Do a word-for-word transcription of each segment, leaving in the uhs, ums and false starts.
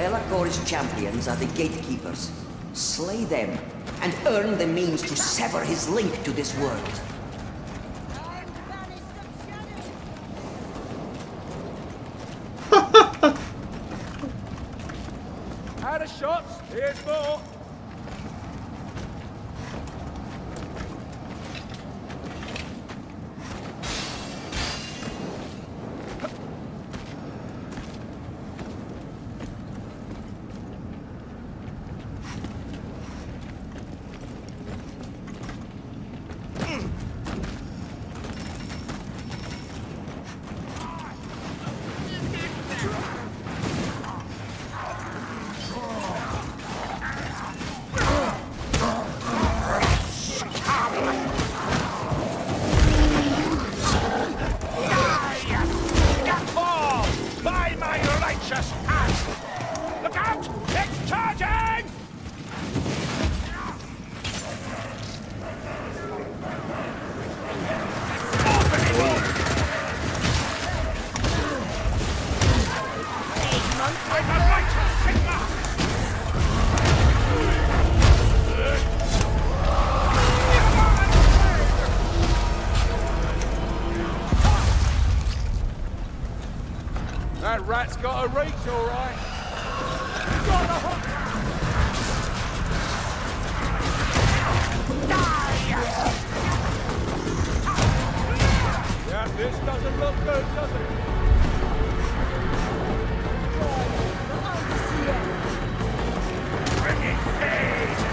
Be'lakor's champions are the gatekeepers. Slay them, and earn the means to sever his link to this world. Out of shots, here's more. That rat's got a reach, all right. Got a hook. Yeah, this doesn't look good, does it? Bring it pain!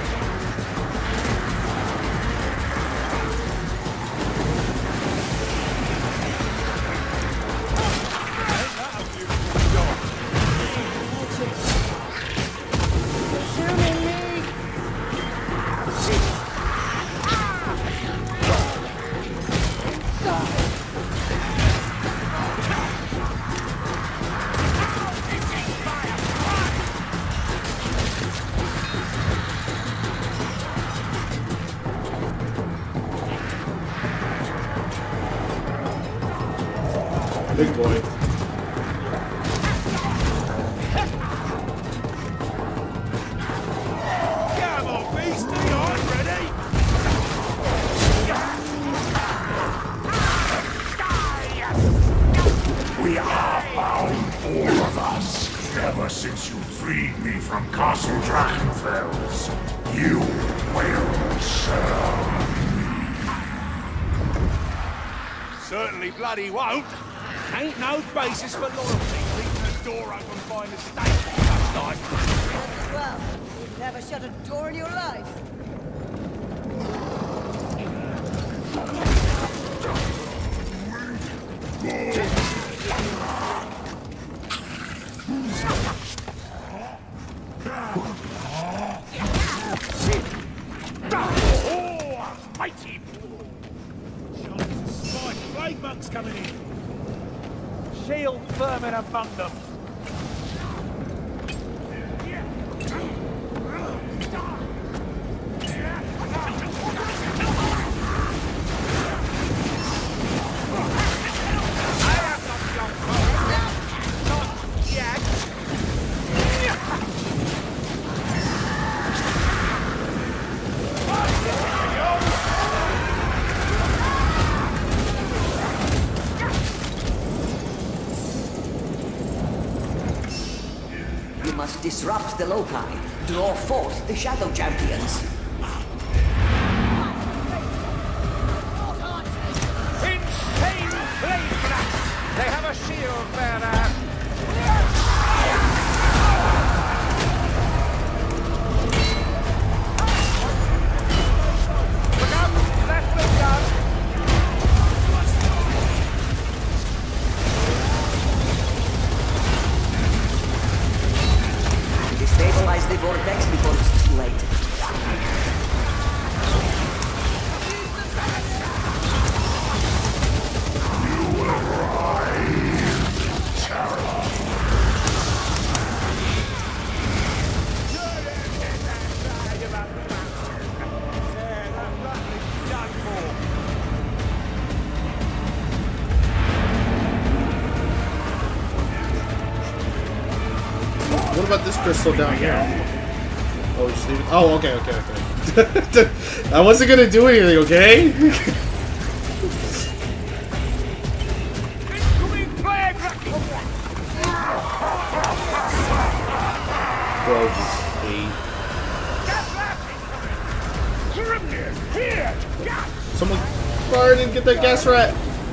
Big boy. Come on, beastie, I'm ready. We are bound, all of us. Ever since you freed me from Castle Drachenfels, you will serve me. Certainly bloody won't. Ain't no basis for loyalty leaving the door open by mistake, just like. Well, you've never shut a door in your life. Oh, mighty! Shots, spike, plague monks coming in. Shield vermin among them. Must disrupt the loci, draw forth the Shadow Champions. Insane blade blast! They have a shield bearer! Look out! Left the gun! Stabilize the vortex before it's too late. You will arrive, terror. what about this crystal down here? Oh, we just leave it. Oh, okay, okay, okay. I wasn't gonna do anything, okay? Bro, just hate. Someone fired and get that gas rat.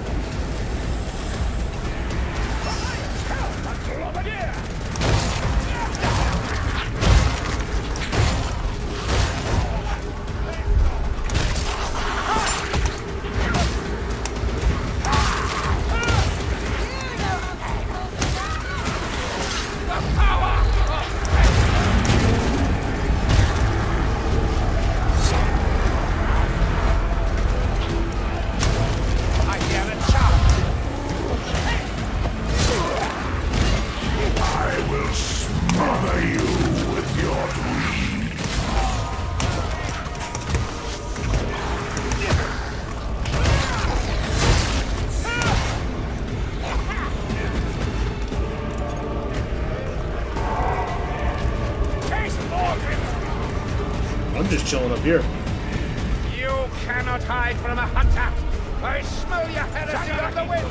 I'm just chilling up here. You cannot hide from a hunter. I smell your heresy on the wind.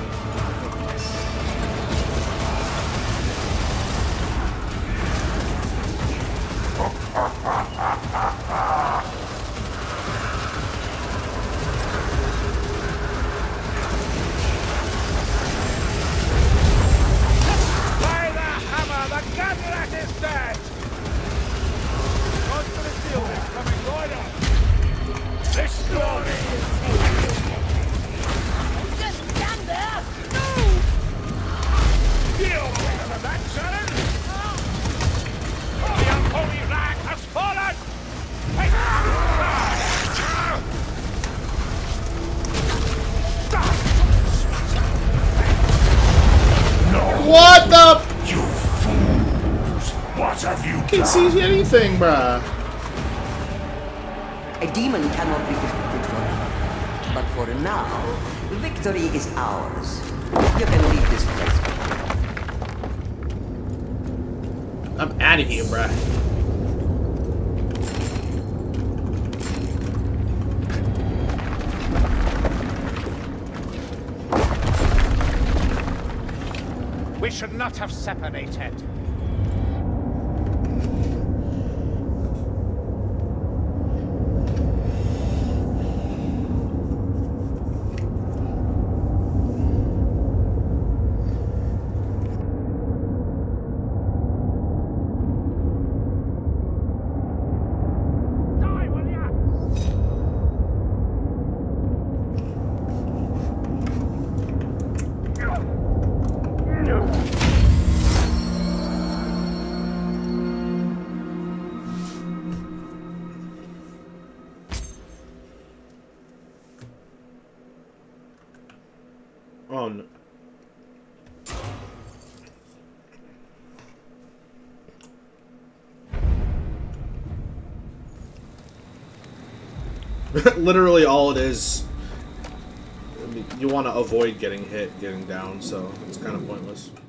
By the hammer, the gunrat is dead. Most of the shield is coming right up. This story is Just stand there! deal with that, Sharon. The unholy rag has fallen. What the? You fools! What have you Can't done? see anything, bruh. A demon cannot be defeated forever. But for now, victory is ours. You can leave this place. I'm out of here, bruh. We should not have separated. Die, will ya? Oh no. Literally all it is. I mean, you want to avoid getting hit, getting down, so it's kind of pointless.